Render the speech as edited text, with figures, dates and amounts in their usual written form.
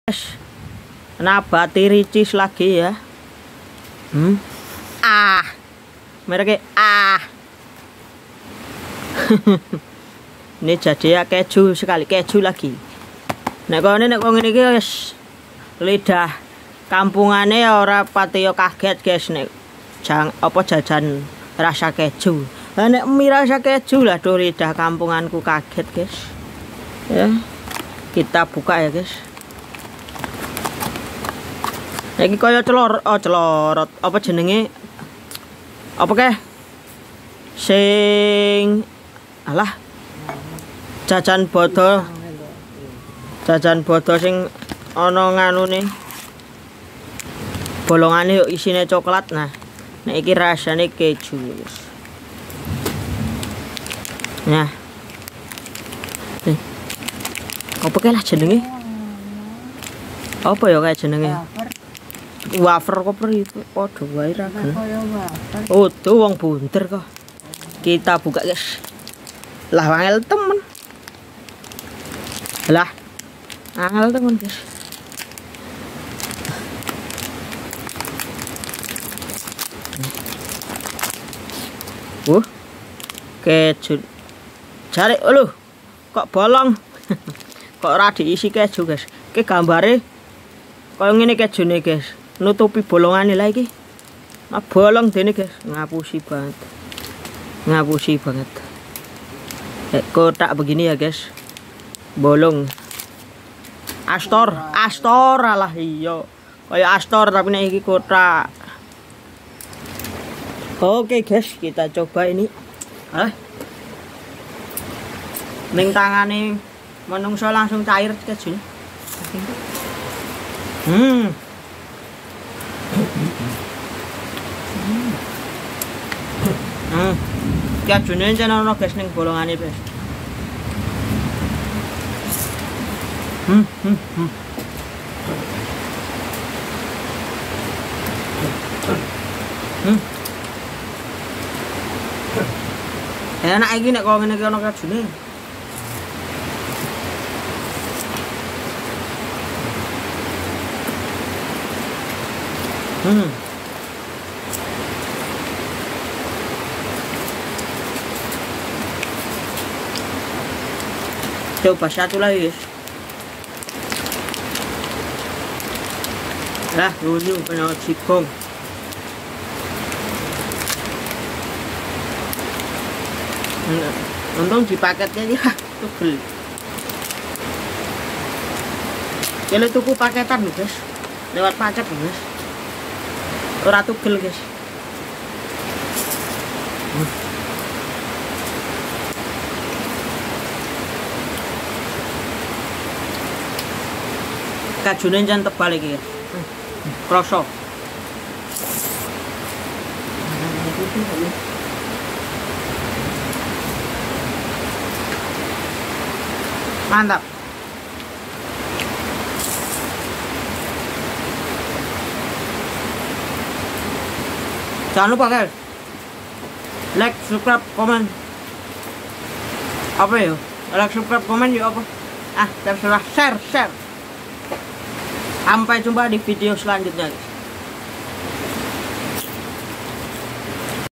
Nabati ricis lagi ya. Mereknya Ini jadi ya keju sekali, keju lagi. Nek ngene iki wis lidah kampungane ya ora pati yo kaget guys nek jajan rasa keju. Lah nek mie rasa keju lah do lidah kampunganku kaget guys. Ya. Kita buka ya guys. Iki kaya celorot apa jenenge? Apa keh? Sing alah jajan bodo sing ana nganune bolongane yuk isine coklat. Nah iki rasane keju guys. Nah apa keh lah jenenge? Apa ya kayak jenenge? Wafer koper itu padha wae ra kan. Oh, tuh wong bunter kok. Kita buka, guys. Lah angel temen. Lah. Angel temen, guys. Keju. Cari lho. Kok bolong? Kok ora diisi keju, guys. Ki gambare kaya ngene kejune, guys. Nutupi bolongane lah iki. Bolong dene guys, ngapusi banget. Kotak begini ya guys. Bolong. Astor lah iya. Kayak Astor tapi nek iki kotak. Oke guys, kita coba ini. Ning tangane menungso langsung cair kejune. Kejune jan ana guys ning bolongane guys. Enak iki nek kok ngene iki ana kejune. Coba satu lagi guys. Lah dulu kena cikong. Untung di paketnya ya tugel. Kalau tuku paketan guys, lewat pacet guys. Ora tugel guys. Kajune jan tebal iki. Kroso. Mantap. Jangan lupa guys, like, subscribe, komen. Apa ya? Like, subscribe, komen yuk apa? Terserah, share. Sampai jumpa di video selanjutnya guys.